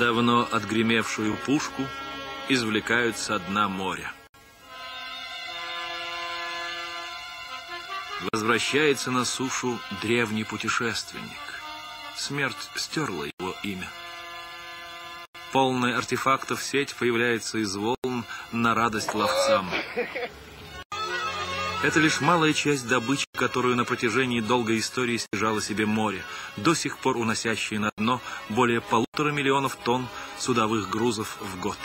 Давно отгремевшую пушку извлекают со дна моря. Возвращается на сушу древний путешественник. Смерть стерла его имя. Полная артефактов сеть появляется из волн на радость ловцам. Это лишь малая часть добычи, которую на протяжении долгой истории стяжало себе море, до сих пор уносящее на дно более 1,5 миллиона тонн судовых грузов в год.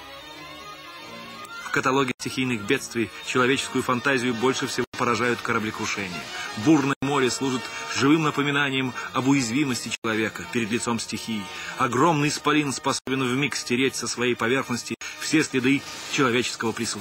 В каталоге стихийных бедствий человеческую фантазию больше всего поражают кораблекрушения. Бурное море служит живым напоминанием об уязвимости человека перед лицом стихии. Огромный исполин способен вмиг стереть со своей поверхности все следы человеческого присутствия.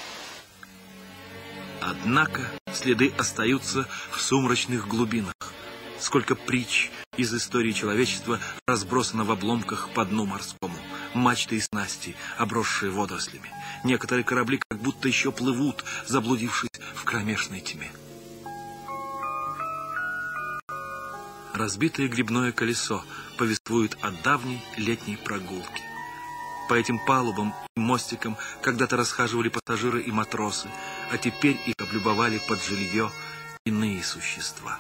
Однако следы остаются в сумрачных глубинах. Сколько притч из истории человечества разбросано в обломках по дну морскому. Мачты и снасти, обросшие водорослями. Некоторые корабли как будто еще плывут, заблудившись в кромешной тьме. Разбитое гребное колесо повествует о давней летней прогулке. По этим палубам и мостикам когда-то расхаживали пассажиры и матросы, а теперь их облюбовали под жилье иные существа.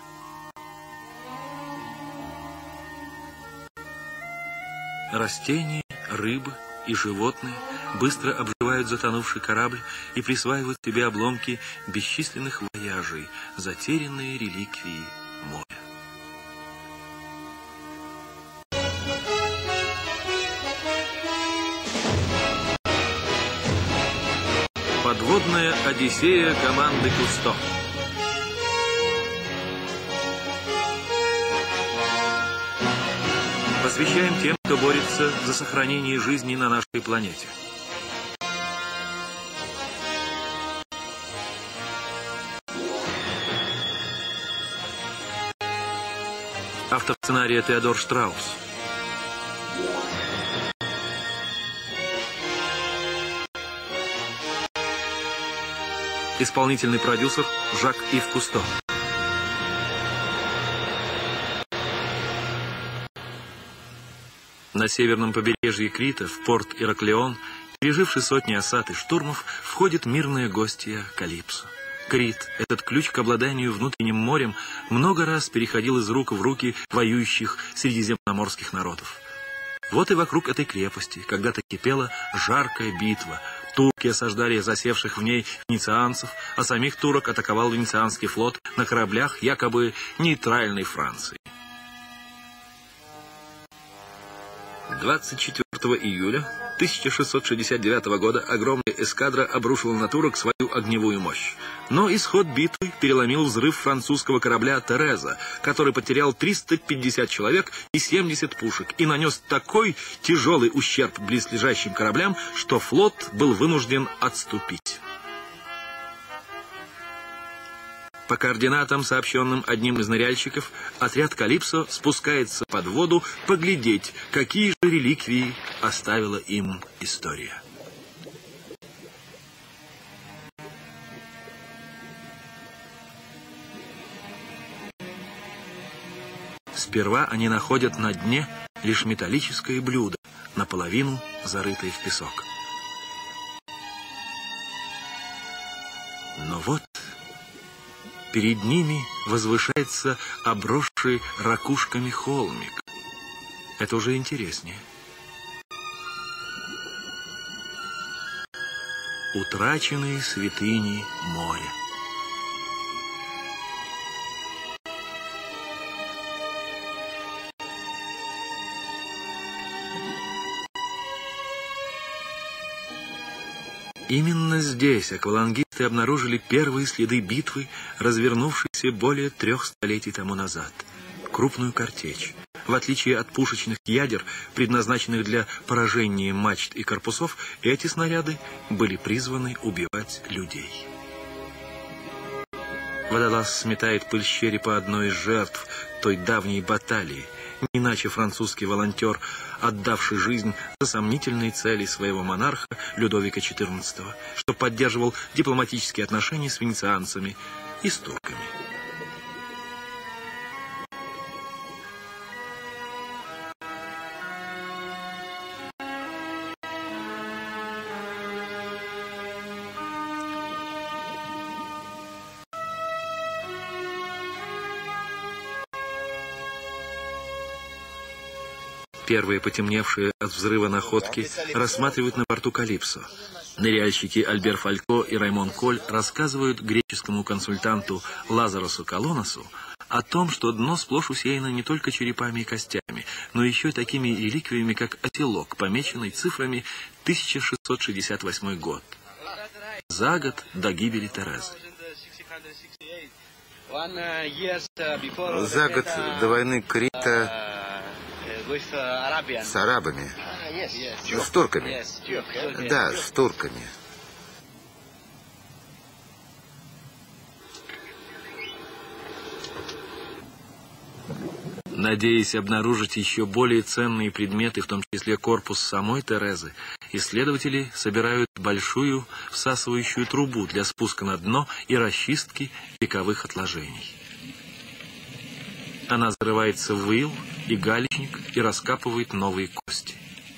Растения, рыбы и животные быстро обживают затонувший корабль и присваивают себе обломки бесчисленных вояжей, затерянные реликвии моря. Подводная Одиссея команды Кусто. Посвящаем тем, кто борется за сохранение жизни на нашей планете. Автор сценария Теодор Штраус. Исполнительный продюсер Жак-Ив Кусто. На северном побережье Крита, в порт Ираклион, переживший сотни осад и штурмов, входит мирная гостья Калипсо. Крит, этот ключ к обладанию внутренним морем, много раз переходил из рук в руки воюющих средиземноморских народов. Вот и вокруг этой крепости когда-то кипела жаркая битва. Турки осаждали засевших в ней венецианцев, а самих турок атаковал венецианский флот на кораблях якобы нейтральной Франции. 24 июля 1669 года огромная эскадра обрушила на турок свою огневую мощь. Но исход битвы переломил взрыв французского корабля «Тереза», который потерял 350 человек и 70 пушек, и нанес такой тяжелый ущерб близлежащим кораблям, что флот был вынужден отступить. По координатам, сообщенным одним из ныряльщиков, отряд Калипсо спускается под воду поглядеть, какие же реликвии оставила им история. Сперва они находят на дне лишь металлическое блюдо, наполовину зарытое в песок. Но вот перед ними возвышается обросший ракушками холмик. Это уже интереснее. Утраченные святыни моря. Именно здесь аквалангисты обнаружили первые следы битвы, развернувшейся более 3 столетий тому назад. Крупную картечь. В отличие от пушечных ядер, предназначенных для поражения мачт и корпусов, эти снаряды были призваны убивать людей. Водолаз сметает пыль с черепа одной из жертв той давней баталии, не иначе французский волонтер, отдавший жизнь за сомнительные цели своего монарха Людовика XIV, что поддерживал дипломатические отношения с венецианцами и с турками. Первые потемневшие от взрыва находки рассматривают на борту «Калипсо». Ныряльщики Альбер Фалько и Раймон Коль рассказывают греческому консультанту Лазаросу Колоносу о том, что дно сплошь усеяно не только черепами и костями, но еще и такими реликвиями, как оселок, помеченный цифрами 1668 год. За год до гибели Терезы. За год до войны Крита с арабами. С турками. Да, с турками. Надеясь обнаружить еще более ценные предметы, в том числе корпус самой Терезы, исследователи собирают большую всасывающую трубу для спуска на дно и расчистки вековых отложений. Она зарывается в ил и галечник и раскапывает новые кости.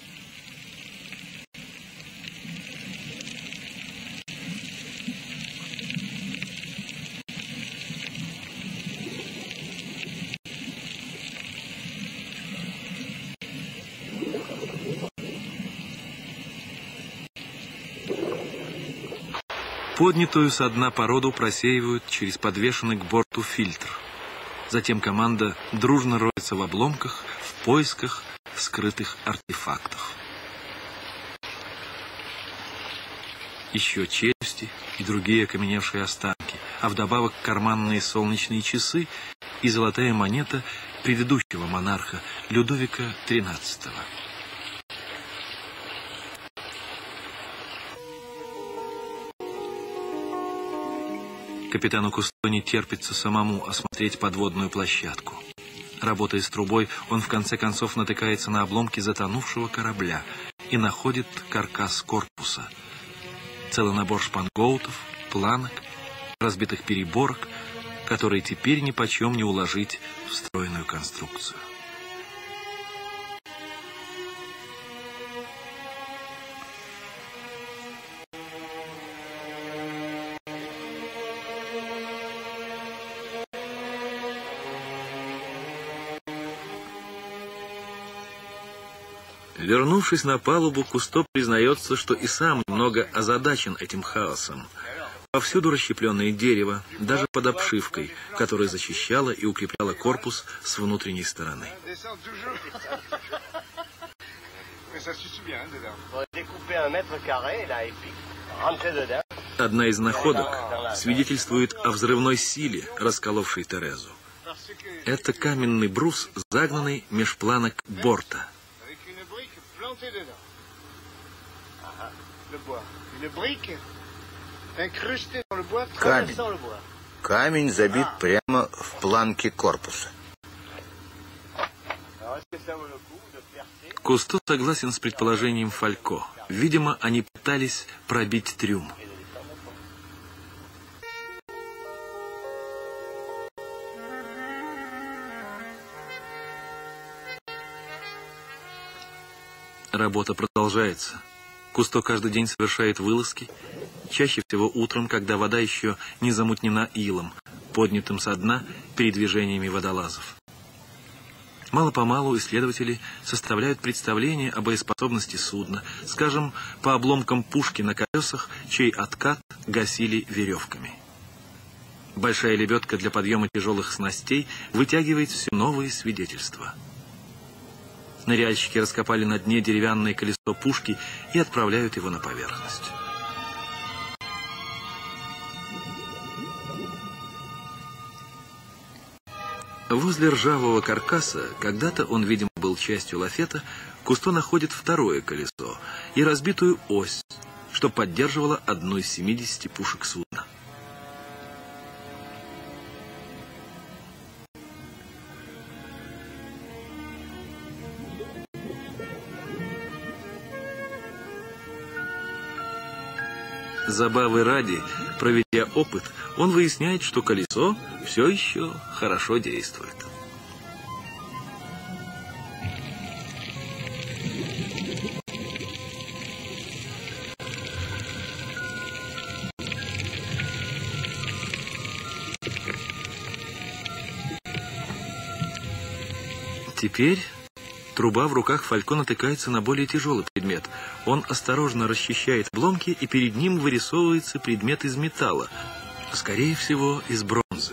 Поднятую со дна породу просеивают через подвешенный к борту фильтр. Затем команда дружно роется в обломках в поисках скрытых артефактов. Еще челюсти и другие окаменевшие останки, а вдобавок карманные солнечные часы и золотая монета предыдущего монарха Людовика XIII. Капитану Кусто не терпится самому осмотреть подводную площадку. Работая с трубой, он в конце концов натыкается на обломки затонувшего корабля и находит каркас корпуса. Целый набор шпангоутов, планок, разбитых переборок, которые теперь нипочем не уложить в стройную конструкцию. Вернувшись на палубу, Кусто признается, что и сам немного озадачен этим хаосом. Повсюду расщепленное дерево, даже под обшивкой, которая защищала и укрепляла корпус с внутренней стороны. Одна из находок свидетельствует о взрывной силе, расколовшей Терезу. Это каменный брус, загнанный меж планок борта. Камень забит прямо в планке корпуса. Кусто согласен с предположением Фалько. Видимо, они пытались пробить трюм. Работа продолжается. Кусто каждый день совершает вылазки, чаще всего утром, когда вода еще не замутнена илом, поднятым со дна передвижениями водолазов. Мало-помалу исследователи составляют представление о боеспособности судна, скажем, по обломкам пушки на колесах, чей откат гасили веревками. Большая лебедка для подъема тяжелых снастей вытягивает все новые свидетельства. Ныряльщики раскопали на дне деревянное колесо пушки и отправляют его на поверхность. Возле ржавого каркаса, когда-то он, видимо, был частью лафета, Кусто находит второе колесо и разбитую ось, что поддерживало одну из 70 пушек судна. Забавы ради, проведя опыт, он выясняет, что колесо все еще хорошо действует. Теперь Труба в руках Фалько натыкается на более тяжелый предмет. Он осторожно расчищает обломки, и перед ним вырисовывается предмет из металла, скорее всего, из бронзы.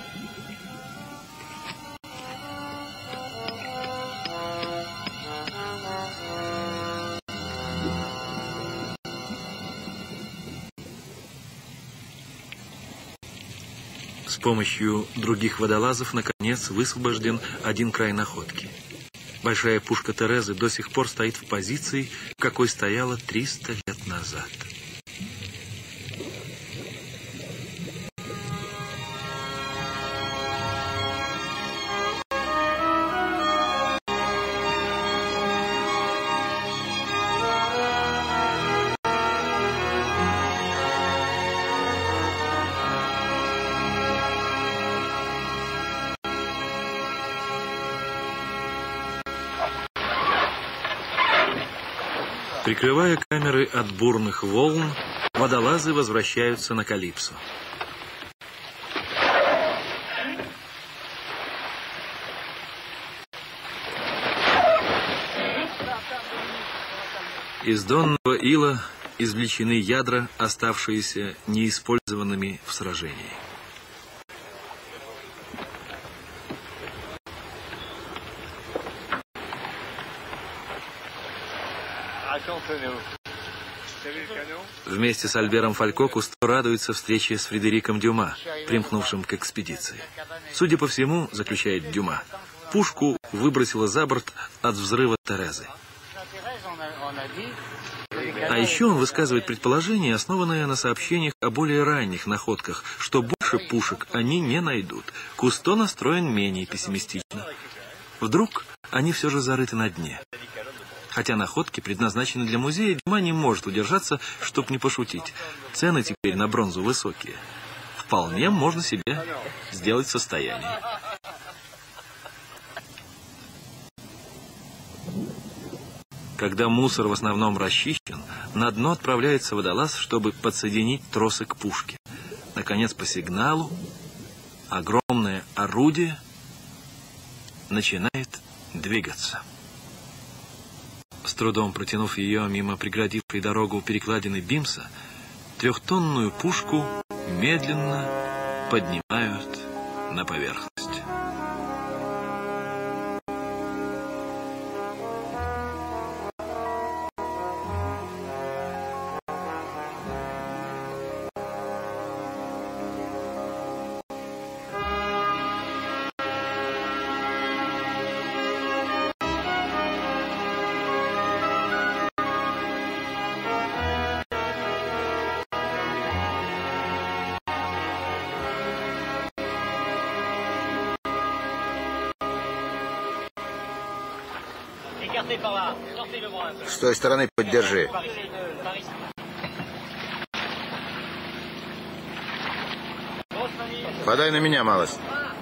С помощью других водолазов, наконец, высвобожден один край находки. Большая пушка Терезы до сих пор стоит в позиции, какой стояла 300 лет назад. Прикрывая камеры от бурных волн, водолазы возвращаются на Калипсо. Из донного ила извлечены ядра, оставшиеся неиспользованными в сражении. Вместе с Альбером Фалько Кусто радуется встрече с Фредериком Дюма, примкнувшим к экспедиции. Судя по всему, заключает Дюма, пушку выбросило за борт от взрыва Терезы. А еще он высказывает предположение, основанное на сообщениях о более ранних находках, что больше пушек они не найдут. Кусто настроен менее пессимистично. Вдруг они все же зарыты на дне. Хотя находки предназначены для музея, Дюма не может удержаться, чтобы не пошутить. Цены теперь на бронзу высокие. Вполне можно себе сделать состояние. Когда мусор в основном расчищен, на дно отправляется водолаз, чтобы подсоединить тросы к пушке. Наконец, по сигналу, огромное орудие начинает двигаться. С трудом протянув ее мимо преградившей дорогу перекладины Бимса, трехтонную пушку медленно поднимают на поверхность. С той стороны поддержи. Подай на меня малость.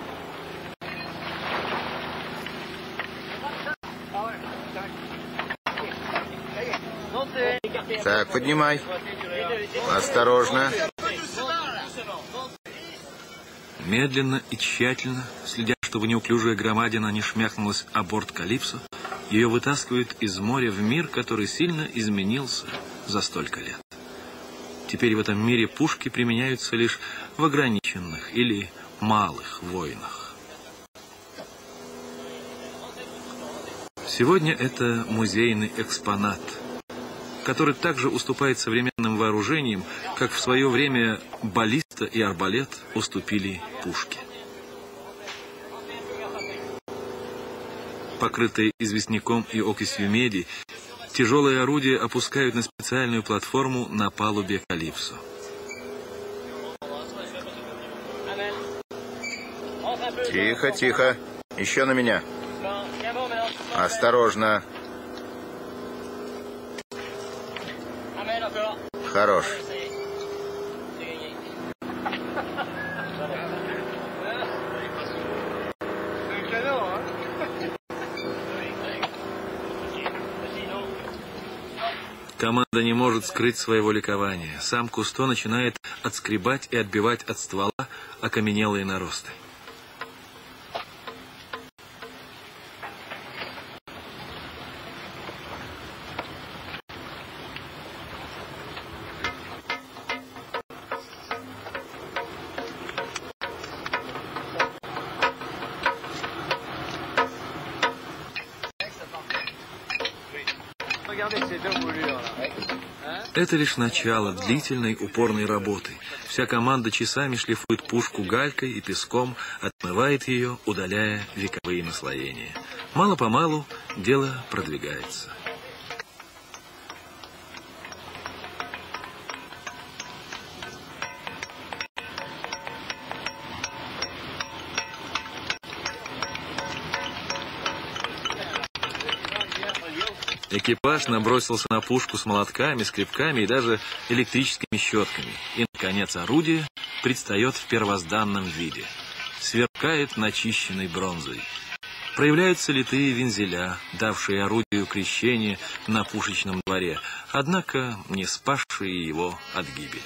Так, поднимай. Осторожно. Медленно и тщательно, следя, чтобы неуклюжая громадина не шмякнулась о борт Калипсо, ее вытаскивают из моря в мир, который сильно изменился за столько лет. Теперь в этом мире пушки применяются лишь в ограниченных или малых войнах. Сегодня это музейный экспонат, который также уступает современным вооружениям, как в свое время баллиста и арбалет уступили пушке. Покрытые известняком и окисью меди, тяжелые орудия опускают на специальную платформу на палубе Калипсо. Тихо, тихо. Еще на меня. Осторожно. Хорош. Команда не может скрыть своего ликования. Сам Кусто начинает отскребать и отбивать от ствола окаменелые наросты. Это лишь начало длительной упорной работы. Вся команда часами шлифует пушку галькой и песком, отмывает ее, удаляя вековые наслоения. Мало-помалу дело продвигается. Экипаж набросился на пушку с молотками, скребками и даже электрическими щетками. И, наконец, орудие предстает в первозданном виде. Сверкает начищенной бронзой. Проявляются литые вензеля, давшие орудию крещение на пушечном дворе, однако не спасшие его от гибели.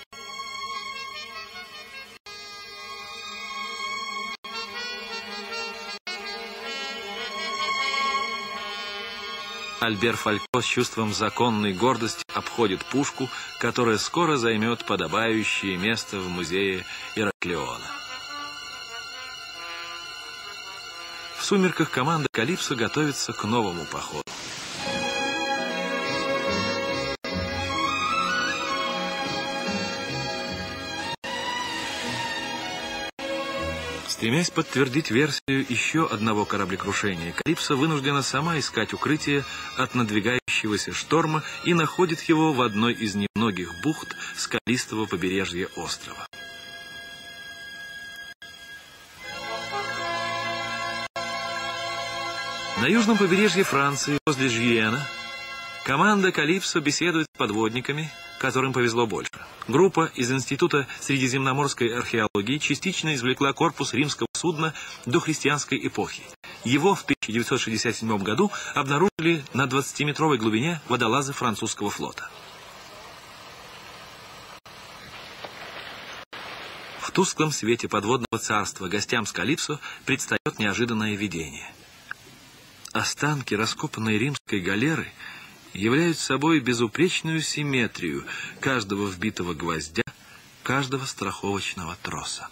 Альбер Фалько с чувством законной гордости обходит пушку, которая скоро займет подобающее место в музее Ираклиона. В сумерках команда «Калипсо» готовится к новому походу. Стремясь подтвердить версию еще одного кораблекрушения, «Калипсо» вынуждена сама искать укрытие от надвигающегося шторма и находит его в одной из немногих бухт скалистого побережья острова. На южном побережье Франции, возле Жьена, команда «Калипсо» беседует с подводниками, которым повезло больше. Группа из Института средиземноморской археологии частично извлекла корпус римского судна дохристианской эпохи. Его в 1967 году обнаружили на 20-метровой глубине водолазы французского флота. В тусклом свете подводного царства гостям с «Калипсо» предстает неожиданное видение. Останки раскопанной римской галеры являют собой безупречную симметрию каждого вбитого гвоздя, каждого страховочного троса.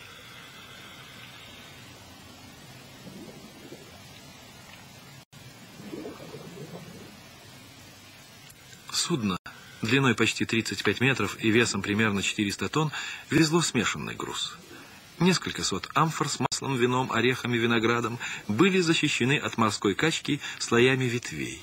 Судно длиной почти 35 метров и весом примерно 400 тонн везло смешанный груз. Несколько сот амфор с маслом, вином, орехами, виноградом были защищены от морской качки слоями ветвей.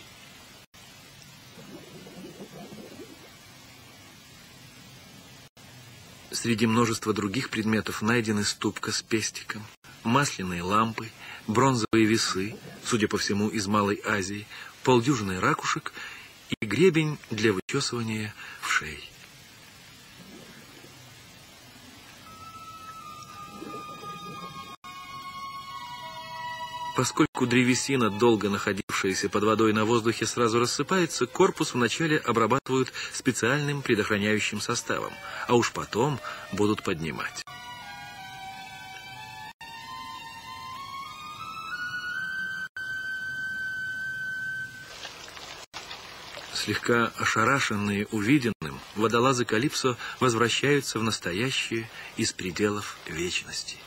Среди множества других предметов найдены ступка с пестиком, масляные лампы, бронзовые весы, судя по всему, из Малой Азии, полдюжины ракушек и гребень для вычесывания вшей. Поскольку древесина, долго находившаяся под водой на воздухе, сразу рассыпается, корпус вначале обрабатывают специальным предохраняющим составом, а уж потом будут поднимать. Слегка ошарашенные увиденным, водолазы «Калипсо» возвращаются в настоящее из пределов вечности.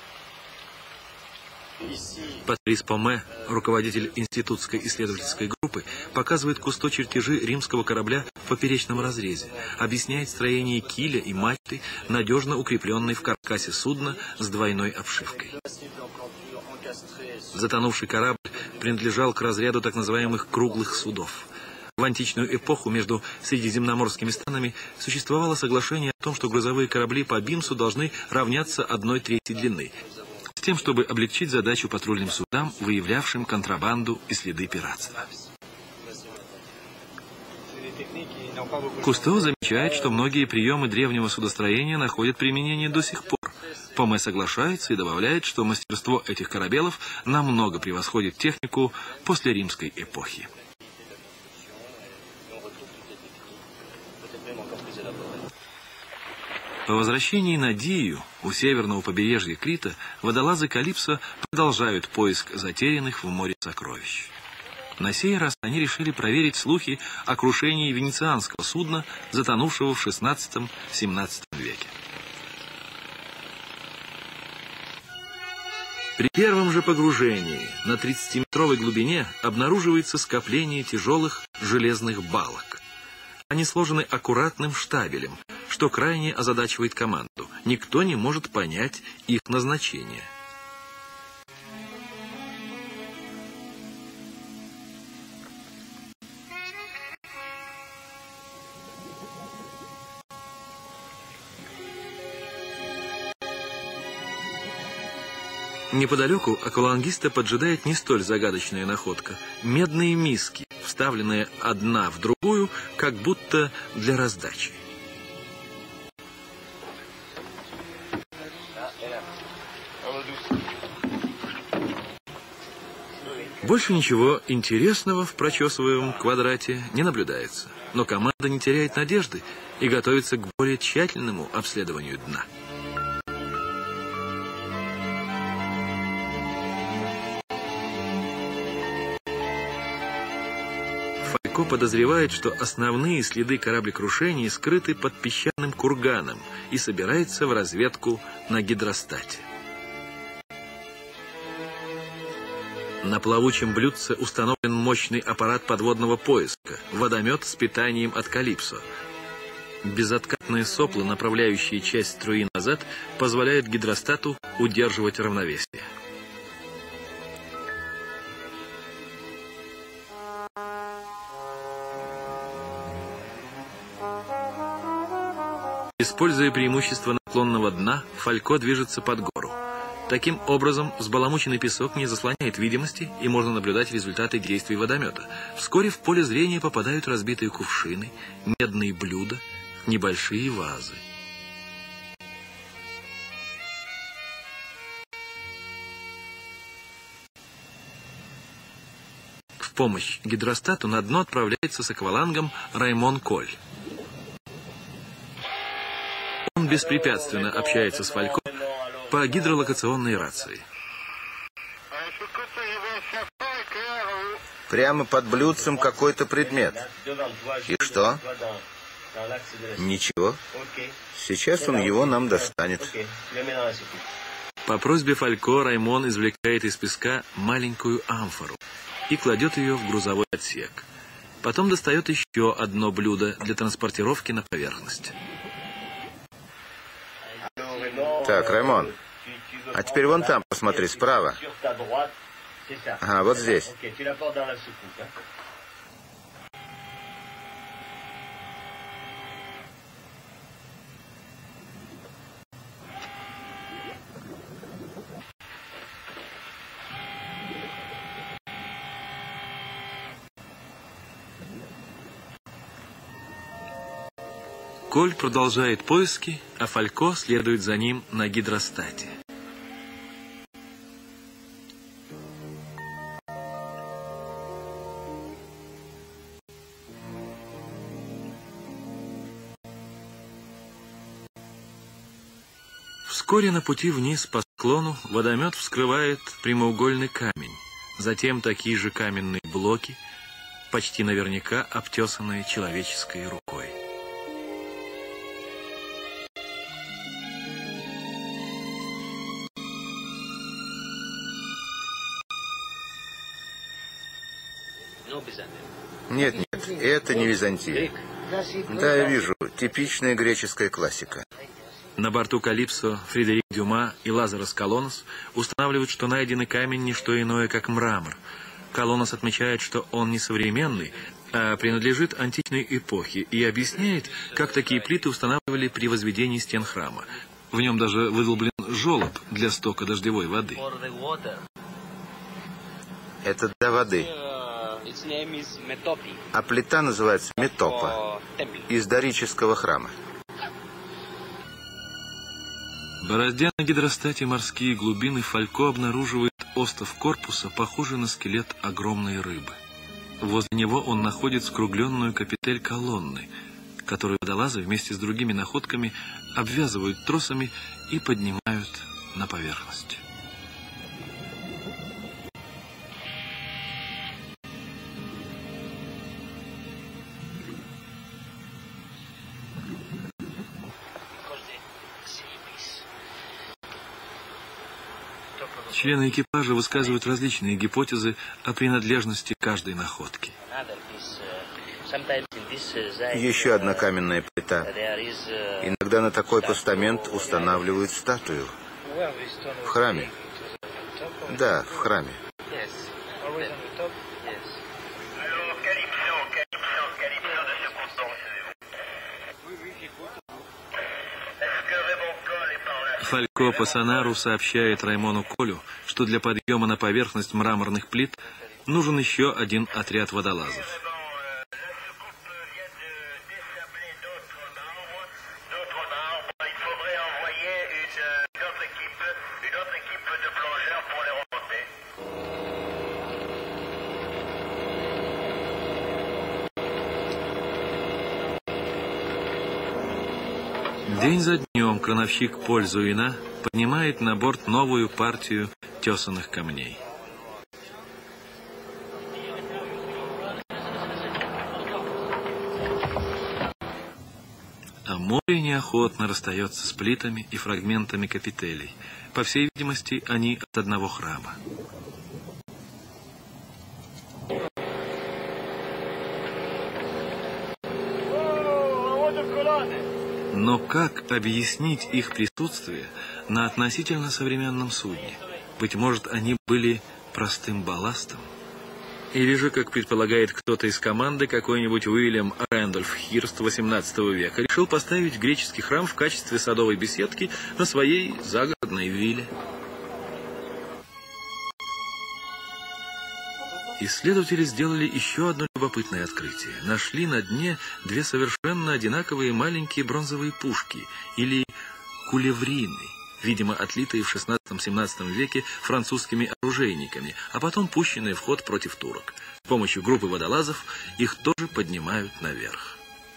Патрис Поме, руководитель институтской исследовательской группы, показывает Кусто чертежи римского корабля в поперечном разрезе, объясняет строение киля и мачты, надежно укрепленной в каркасе судна с двойной обшивкой. Затонувший корабль принадлежал к разряду так называемых круглых судов. В античную эпоху между средиземноморскими странами существовало соглашение о том, что грузовые корабли по Бимсу должны равняться 1/3 длины, с тем, чтобы облегчить задачу патрульным судам, выявлявшим контрабанду и следы пиратства. Кусто замечает, что многие приемы древнего судостроения находят применение до сих пор. Поме соглашается и добавляет, что мастерство этих корабелов намного превосходит технику послеримской эпохи. По возвращении на Дию у северного побережья Крита водолазы «Калипсо» продолжают поиск затерянных в море сокровищ. На сей раз они решили проверить слухи о крушении венецианского судна, затонувшего в XVI-XVII веке. При первом же погружении на 30-метровой глубине обнаруживается скопление тяжелых железных балок. Они сложены аккуратным штабелем, что крайне озадачивает команду. Никто не может понять их назначение. Неподалеку аквалангиста поджидает не столь загадочная находка – медные миски, вставленные одна в другую, как будто для раздачи. Больше ничего интересного в прочесываемом квадрате не наблюдается, но команда не теряет надежды и готовится к более тщательному обследованию дна. Фалько подозревает, что основные следы кораблекрушения скрыты под песчаным курганом и собирается в разведку на гидростате. На плавучем блюдце установлен мощный аппарат подводного поиска, водомет с питанием от Калипсо. Безоткатные сопла, направляющие часть струи назад, позволяют гидростату удерживать равновесие. Используя преимущество наклонного дна, Фалько движется под гору. Таким образом, взбаламученный песок не заслоняет видимости, и можно наблюдать результаты действий водомета. Вскоре в поле зрения попадают разбитые кувшины, медные блюда, небольшие вазы. В помощь гидростату на дно отправляется с аквалангом Раймон Коль. Он беспрепятственно общается с Фалько по гидролокационной рации. Прямо под блюдцем какой-то предмет. И что? Ничего. Сейчас он его нам достанет. По просьбе Фалько Раймон извлекает из песка маленькую амфору и кладет ее в грузовой отсек. Потом достает еще одно блюдо для транспортировки на поверхность. Так, Раймон, а теперь вон там посмотри, справа. Ага, вот здесь. Коль продолжает поиски, а Фалько следует за ним на гидростате. Вскоре на пути вниз по склону водомет вскрывает прямоугольный камень, затем такие же каменные блоки, почти наверняка обтесанные человеческой рукой. Нет, это не Византия. Да, я вижу, типичная греческая классика. На борту Калипсо Фредерик Дюма и Лазарос Колонос устанавливают, что найденный камень не что иное, как мрамор. Колонос отмечает, что он не современный, а принадлежит античной эпохе, и объясняет, как такие плиты устанавливали при возведении стен храма. В нем даже выдолблен желоб для стока дождевой воды. Это для воды. А плита называется метопа, из дорического храма. Бороздя на гидростате морские глубины, Фалько обнаруживает остов корпуса, похожий на скелет огромной рыбы. Возле него он находит скругленную капитель колонны, которую водолазы вместе с другими находками обвязывают тросами и поднимают на поверхность. Члены экипажа высказывают различные гипотезы о принадлежности каждой находки. Еще одна каменная плита. Иногда на такой постамент устанавливают статую. В храме. Да, в храме. Фалько по сонару сообщает Раймону Колю, что для подъема на поверхность мраморных плит нужен еще один отряд водолазов. День за днем крановщик Поль Зуина поднимает на борт новую партию тесаных камней. А море неохотно расстается с плитами и фрагментами капителей. По всей видимости, они от одного храма. Но как объяснить их присутствие на относительно современном судне? Быть может, они были простым балластом? Или же, как предполагает кто-то из команды, какой-нибудь Уильям Рэндольф Хирст XVIII века решил поставить греческий храм в качестве садовой беседки на своей загородной вилле? Исследователи сделали еще одно любопытное открытие. Нашли на дне две совершенно одинаковые маленькие бронзовые пушки, или кулеврины, видимо, отлитые в XVI-XVII веке французскими оружейниками, а потом пущенные в ход против турок. С помощью группы водолазов их тоже поднимают наверх.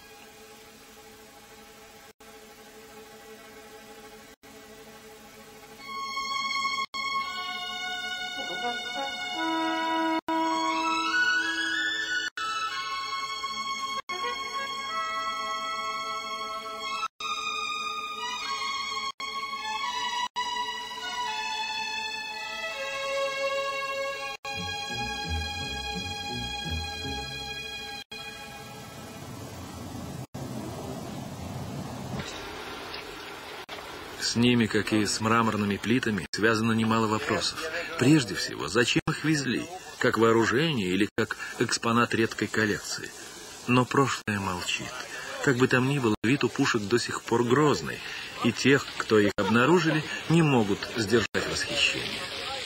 С ними, как и с мраморными плитами, связано немало вопросов. Прежде всего, зачем их везли? Как вооружение или как экспонат редкой коллекции? Но прошлое молчит. Как бы там ни было, вид у пушек до сих пор грозный, и тех, кто их обнаружили, не могут сдержать восхищение.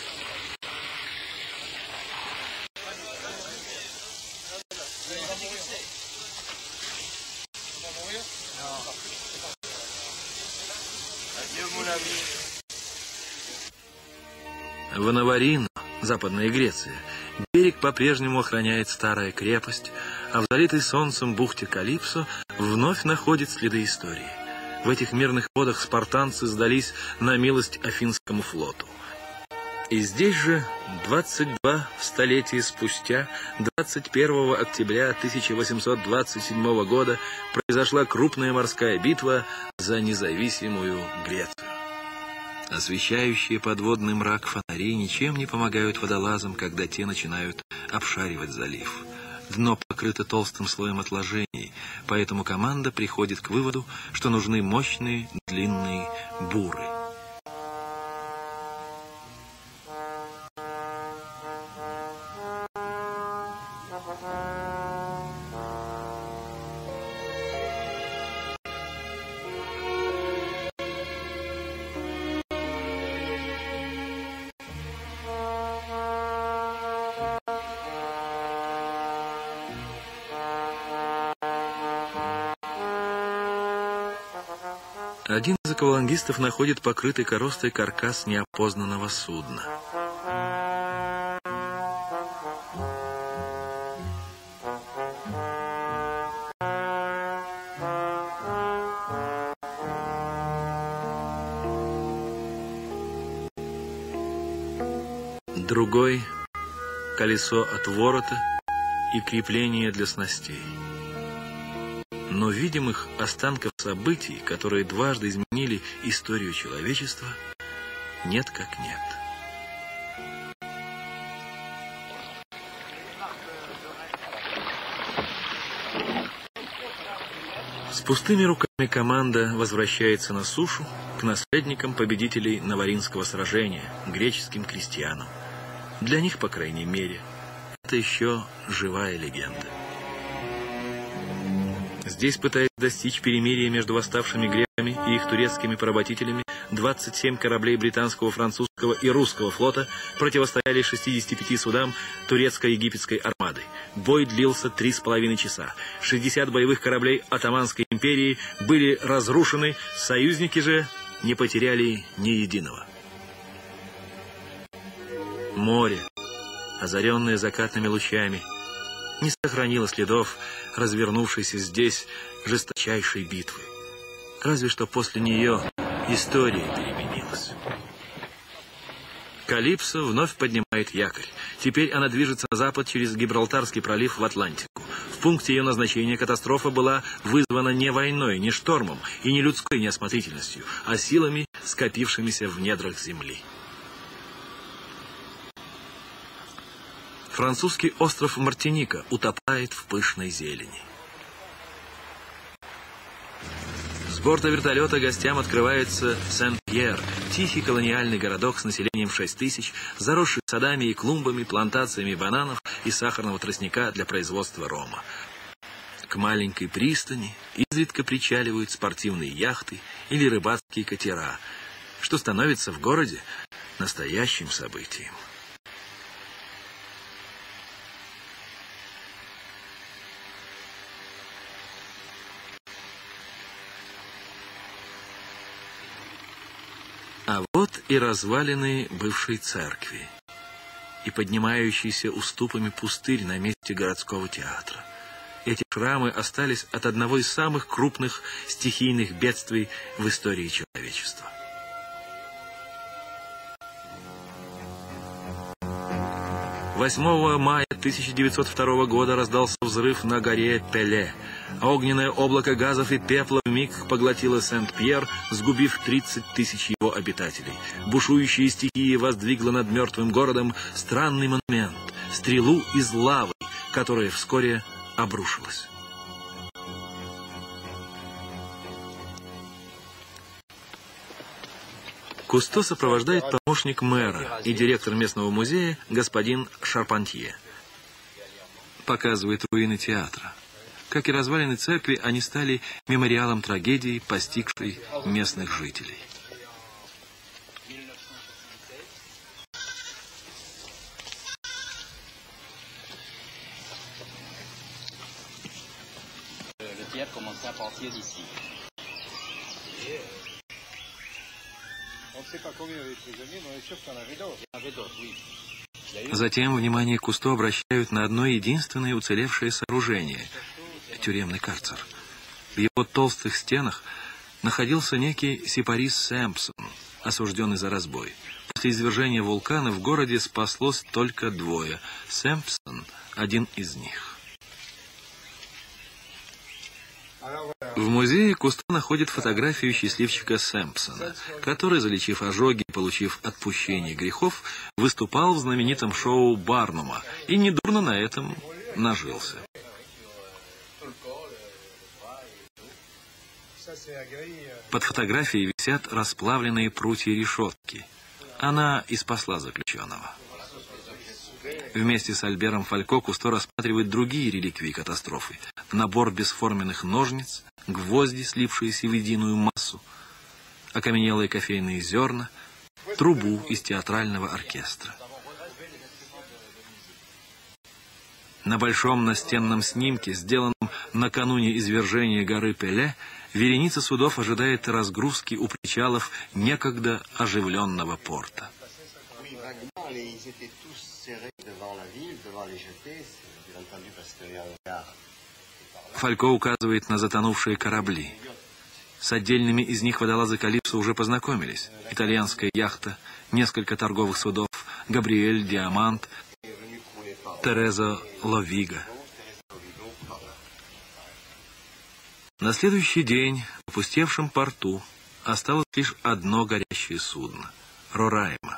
В Наварино, Западная Греция, берег по-прежнему охраняет старая крепость, а в залитой солнцем бухте Калипсо вновь находит следы истории. В этих мирных водах спартанцы сдались на милость Афинскому флоту. И здесь же, 22 столетия спустя, 21 октября 1827 года, произошла крупная морская битва за независимую Грецию. Освещающие подводный мрак фонари ничем не помогают водолазам, когда те начинают обшаривать залив. Дно покрыто толстым слоем отложений, поэтому команда приходит к выводу, что нужны мощные длинные буры. Один из аквалангистов находит покрытый коростой каркас неопознанного судна. Другой — колесо от ворота и крепление для снастей. Но видимых останков событий, которые дважды изменили историю человечества, нет как нет. С пустыми руками команда возвращается на сушу к наследникам победителей Наваринского сражения, греческим крестьянам. Для них, по крайней мере, это еще живая легенда. Здесь, пытаясь достичь перемирия между восставшими греками и их турецкими поработителями, 27 кораблей британского, французского и русского флота противостояли 65 судам турецко-египетской армады. Бой длился 3,5 часа. 60 боевых кораблей Отtomанской империи были разрушены, союзники же не потеряли ни единого. Море, озаренное закатными лучами, не сохранило следов развернувшейся здесь жесточайшей битвы. Разве что после нее история переменилась. Калипсо вновь поднимает якорь. Теперь она движется на запад через Гибралтарский пролив в Атлантику. В пункте ее назначения катастрофа была вызвана не войной, не штормом и не людской неосмотрительностью, а силами, скопившимися в недрах земли. Французский остров Мартиника утопает в пышной зелени. С борта вертолета гостям открывается Сен-Пьер, тихий колониальный городок с населением 6 тысяч, заросший садами и клумбами, плантациями бананов и сахарного тростника для производства рома. К маленькой пристани изредка причаливают спортивные яхты или рыбацкие катера, что становится в городе настоящим событием. А вот и развалины бывшей церкви, и поднимающийся уступами пустырь на месте городского театра. Эти храмы остались от одного из самых крупных стихийных бедствий в истории человечества. 8 мая 1902 года раздался взрыв на горе Пеле. Огненное облако газов и пепла вмиг поглотило Сент-Пьер, сгубив 30 тысяч его обитателей. Бушующая стихия воздвигла над мертвым городом странный монумент – стрелу из лавы, которая вскоре обрушилась. Кусто сопровождает помощник мэра и директор местного музея господин Шарпантье. Показывает руины театра. Как и развалины церкви, они стали мемориалом трагедии, постигшей местных жителей. Затем внимание Кусто обращают на одно единственное уцелевшее сооружение – тюремный карцер. В его толстых стенах находился некий Сипарис Сэмпсон, осужденный за разбой. После извержения вулкана в городе спаслось только двое. Сэмпсон – один из них. В музее Кусто находит фотографию счастливчика Сэмпсона, который, залечив ожоги и получив отпущение грехов, выступал в знаменитом шоу Барнума и недурно на этом нажился. Под фотографией висят расплавленные прутья решетки. Она и спасла заключенного. Вместе с Альбером Фалько Кусто рассматривает другие реликвии катастрофы. Набор бесформенных ножниц, гвозди, слипшиеся в единую массу, окаменелые кофейные зерна, трубу из театрального оркестра. На большом настенном снимке, сделанном накануне извержения горы Пеле, вереница судов ожидает разгрузки у причалов некогда оживленного порта. Фалько указывает на затонувшие корабли. С отдельными из них водолазы Калипсо уже познакомились. Итальянская яхта, несколько торговых судов, Габриэль, Диамант, Тереза Ловига. На следующий день в опустевшем порту осталось лишь одно горящее судно – Рорайма.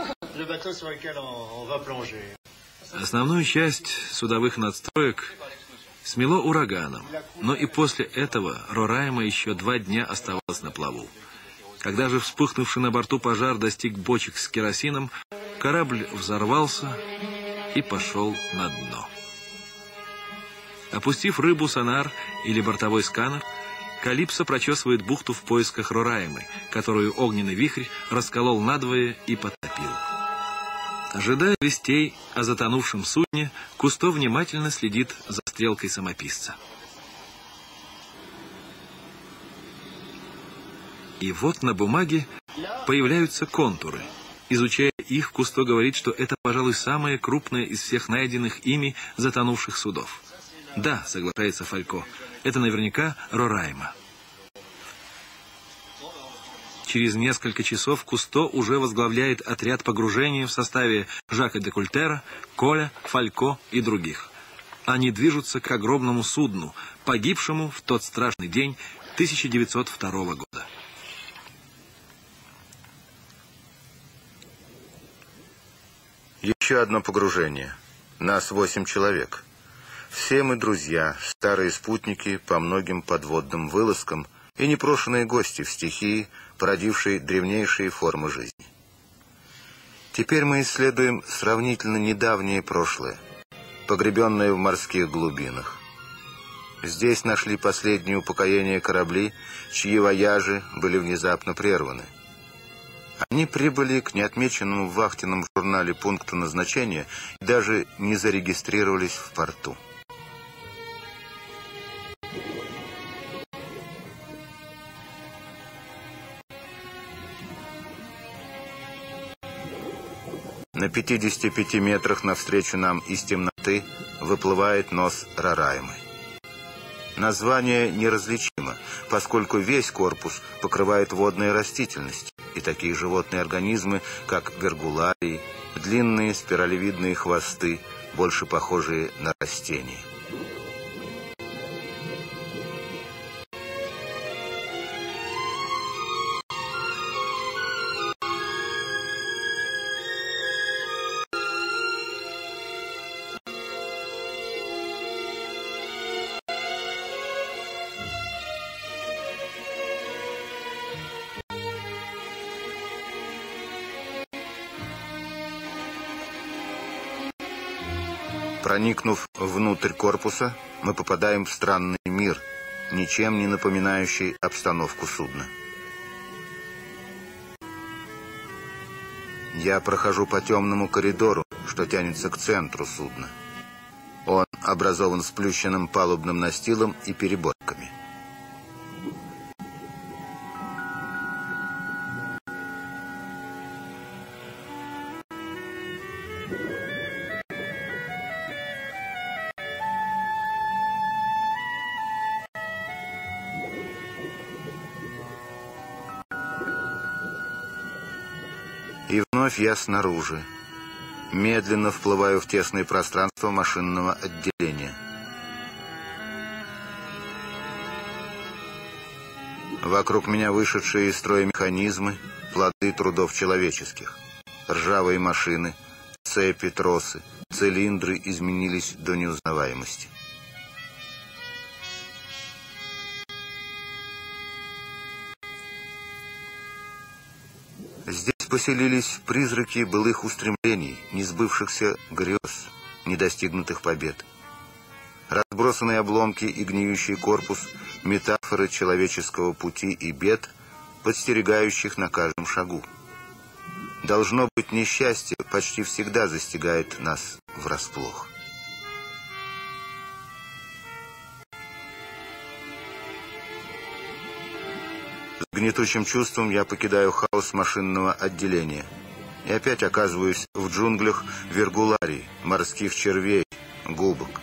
Основную часть судовых надстроек Смело ураганом, но и после этого Рорайма еще 2 дня оставалась на плаву. Когда же вспыхнувший на борту пожар достиг бочек с керосином, корабль взорвался и пошел на дно. Опустив рыбу сонар или бортовой сканер, Калипсо прочесывает бухту в поисках Рораймы, которую огненный вихрь расколол надвое и потопил. Ожидая вестей о затонувшем судне, Кусто внимательно следит за стрелкой самописца. И вот на бумаге появляются контуры. Изучая их, Кусто говорит, что это, пожалуй, самое крупное из всех найденных ими затонувших судов. Да, соглашается Фалько, это наверняка Рорайма. Через несколько часов Кусто уже возглавляет отряд погружения в составе Жака де Культера, Коля, Фалько и других. Они движутся к огромному судну, погибшему в тот страшный день 1902 года. Еще одно погружение. Нас 8 человек. Все мы друзья, старые спутники по многим подводным вылазкам и непрошенные гости в стихии, породившей древнейшие формы жизни. Теперь мы исследуем сравнительно недавнее прошлое, погребенное в морских глубинах. Здесь нашли последние упокоения корабли, чьи вояжи были внезапно прерваны. Они прибыли к неотмеченному в вахтенном журнале пункту назначения и даже не зарегистрировались в порту. На 55 метрах навстречу нам из темноты выплывает нос Рораймы. Название неразличимо, поскольку весь корпус покрывает водная растительность и такие животные организмы, как вергуларии, длинные спиралевидные хвосты, больше похожие на растения. Проникнув внутрь корпуса, мы попадаем в странный мир, ничем не напоминающий обстановку судна. Я прохожу по темному коридору, что тянется к центру судна. Он образован сплющенным палубным настилом и переборками. И вновь я снаружи. Медленно вплываю в тесное пространство машинного отделения. Вокруг меня вышедшие из строя механизмы, плоды трудов человеческих. Ржавые машины, цепи, тросы, цилиндры изменились до неузнаваемости. Здесь поселились призраки былых устремлений, несбывшихся грез, недостигнутых побед. Разбросанные обломки и гниющий корпус – метафоры человеческого пути и бед, подстерегающих на каждом шагу. Должно быть, несчастье почти всегда застигает нас врасплох. С гнетущим чувством я покидаю хаос машинного отделения и опять оказываюсь в джунглях вергуларий, морских червей, губок.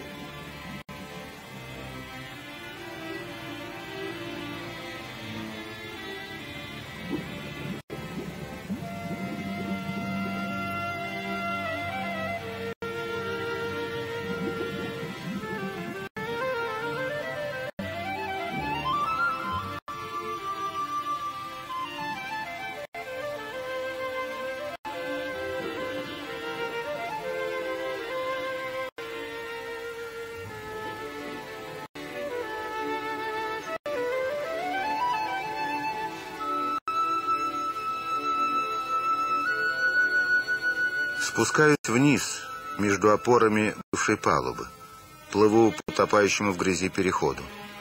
Спускаюсь вниз, между опорами бывшей палубы. Плыву по утопающему в грязи переходу.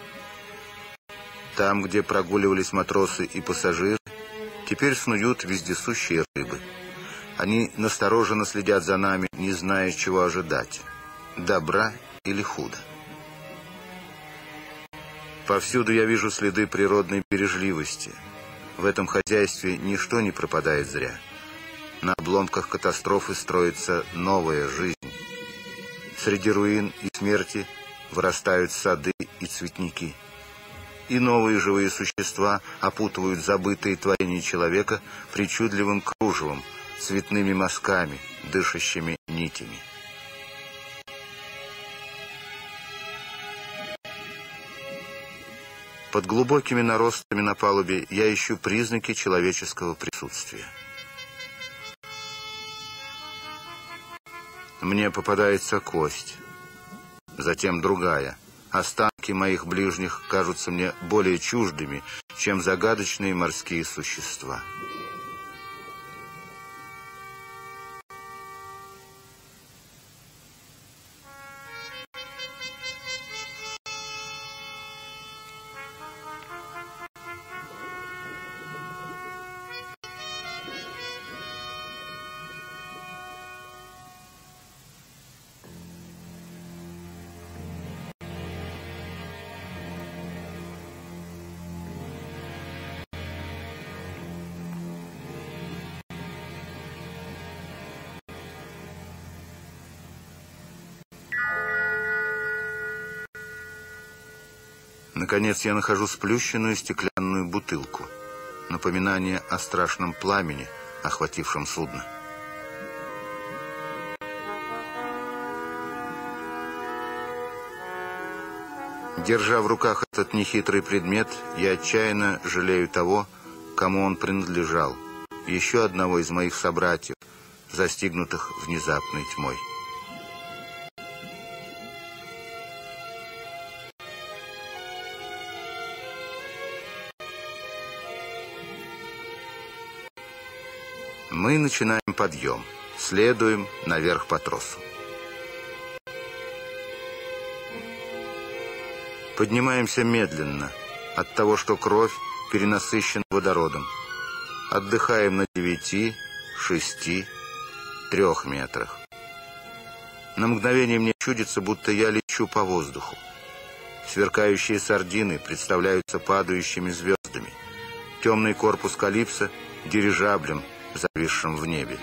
Там, где прогуливались матросы и пассажиры, теперь снуют вездесущие рыбы. Они настороженно следят за нами, не зная, чего ожидать – добра или худа. Повсюду я вижу следы природной бережливости. В этом хозяйстве ничто не пропадает зря. На обломках катастрофы строится новая жизнь. Среди руин и смерти вырастают сады и цветники. И новые живые существа опутывают забытые творения человека причудливым кружевом, цветными мазками, дышащими нитями. Под глубокими наростами на палубе я ищу признаки человеческого присутствия. Мне попадается кость, затем другая. Останки моих ближних кажутся мне более чуждыми, чем загадочные морские существа. Наконец я нахожу сплющенную стеклянную бутылку. Напоминание о страшном пламени, охватившем судно. Держа в руках этот нехитрый предмет, я отчаянно жалею того, кому он принадлежал, еще одного из моих собратьев, застигнутых внезапной тьмой. Мы начинаем подъем, следуем наверх по тросу. Поднимаемся медленно, от того, что кровь перенасыщена водородом. Отдыхаем на 9, 6, 3 метрах. На мгновение мне чудится, будто я лечу по воздуху. Сверкающие сардины представляются падающими звездами. Темный корпус Калипсо — дирижаблем, зависшим в небе.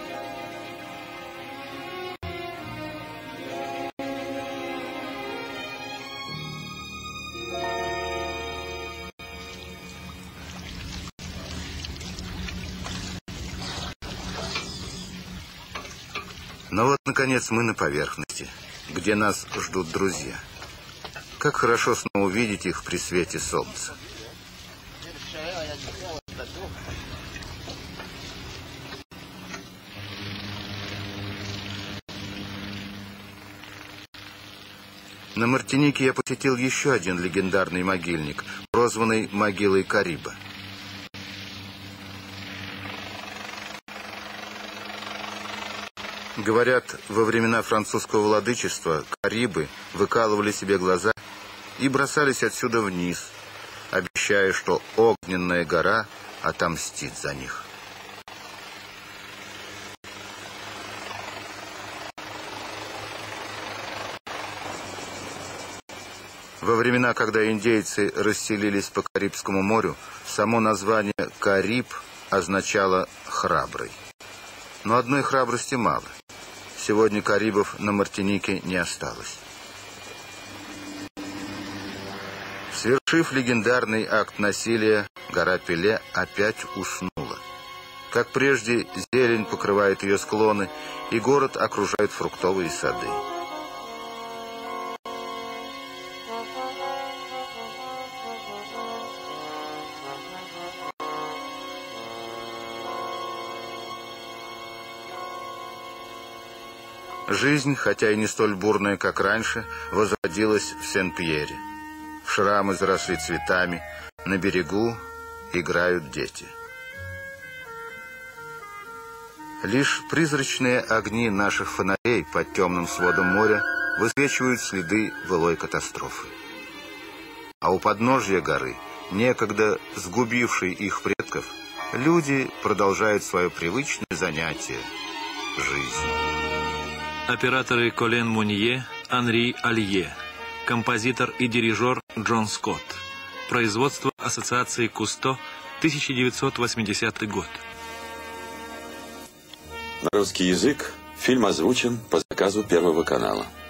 Но вот, наконец, мы на поверхности, где нас ждут друзья. Как хорошо снова увидеть их при свете солнца. На Мартинике я посетил еще один легендарный могильник, прозванный могилой Кариба. Говорят, во времена французского владычества Карибы выкалывали себе глаза и бросались отсюда вниз, обещая, что огненная гора отомстит за них. Во времена, когда индейцы расселились по Карибскому морю, само название «Кариб» означало «храбрый». Но одной храбрости мало. Сегодня карибов на Мартинике не осталось. Свершив легендарный акт насилия, гора Пеле опять уснула. Как прежде, зелень покрывает ее склоны, и город окружают фруктовые сады. Жизнь, хотя и не столь бурная, как раньше, возродилась в Сен-Пьере. Шрамы заросли цветами, на берегу играют дети. Лишь призрачные огни наших фонарей под темным сводом моря высвечивают следы былой катастрофы. А у подножья горы, некогда сгубившей их предков, люди продолжают свое привычное занятие – жизнь. Операторы Колен Мунье, Анри Алье, композитор и дирижер Джон Скотт. Производство Ассоциации Кусто, 1980 год. На русский язык фильм озвучен по заказу Первого канала.